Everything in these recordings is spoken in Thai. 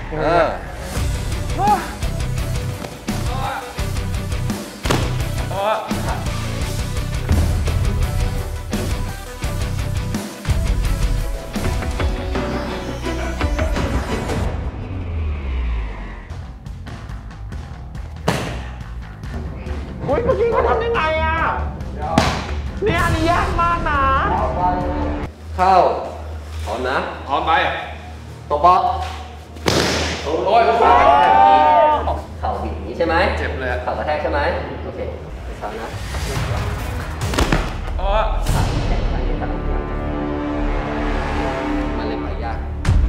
เมื่อกี้เขาทำยังไงอ่ะเนี่ยอันนี้ยากมากนะเข้าพร้อมนะพร้อมไปตบป๊อกโอ้ยเข่าบิดอย่างนี้ใช่ไหมเจ็บเลยเข่ากระแทกใช่ไหมโอเคช้านะมันเลยไปยาก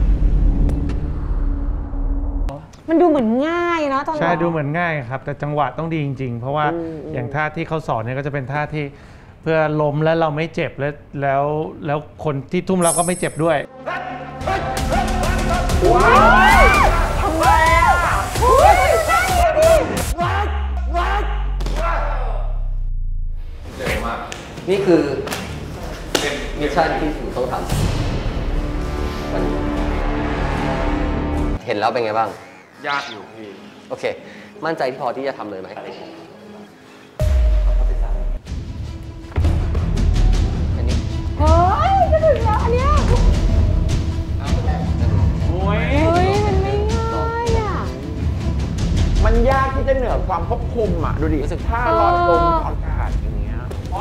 มันดูเหมือนง่ายนะตอนนั้นใช่ดูเหมือนง่ายครับแต่จังหวะต้องดีจริงๆเพราะว่าอย่างท่าที่เขาสอนเนี่ยก็จะเป็นท่าที่เพื่อล้มแล้วเราไม่เจ็บแล้วคนที่ทุ่มเราก็ไม่เจ็บด้วยว้าวทำไมอ่ะเร็วมากนี่คือมิชชั่นที่คุณต้องทำเห็นแล้วเป็นไงบ้างยากอยู่พี่โอเคมั่นใจที่พอที่จะทำเลยไหมอันนี้เฮ้ยก็ถึงแล้วอันเนี้ยโอ้ยมันไม่ง่ายอ่ะมันยากที่จะเหนือความควบคุมอ่ะดูดิถ้าลอยลงอากาศอย่างเงี้ย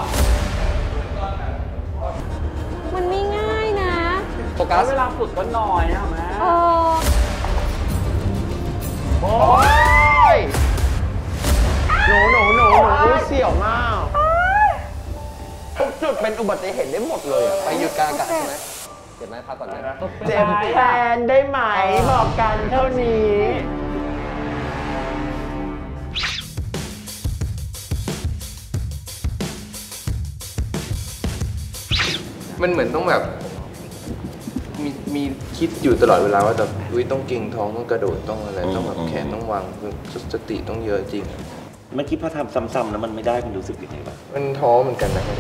มันไม่ง่ายนะโฟกัสเวลาฝึกก็น้อยนะแม่โอ้ยหนูเสี่ยวมากทุกจุดเป็นอุบัติเหตุได้หมดเลยไปหยุดกลางอากาศใช่ไหมเจ็บไหมพักก่อนไหมเจ็บแทนได้ไหมบอกกันเท่านี้มันเหมือนต้องแบบมีคิดอยู่ตลอดเวลาว่าแบบต้องเก่งท้องต้องกระโดดต้องอะไรต้องแบบแขนต้องวางสติต้องเยอะจริงเมื่อกี้พอทำซ้ำๆแล้วมันไม่ได้คุณรู้สึกยังไงบ้างมันท้อเหมือนกันนะครับ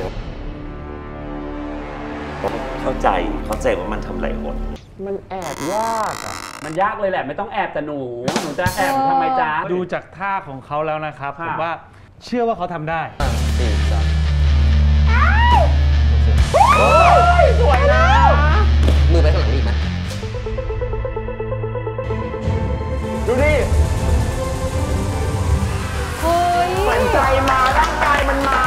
เข้าใจว่ามันทำหลายคนมันแอบยากอ่ะมันยากเลยแหละไม่ต้องแอบแต่หนูจะแอบทำไมจ๊ะดูจากท่าของเขาแล้วนะครับผมว่าเชื่อว่าเขาทำได้โอ้ยสวยนะมือไปข้างหลังนี่ไหมดูดิมันใจมาร่างกายมันมา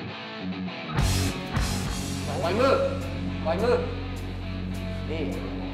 ปล่อยมือนี่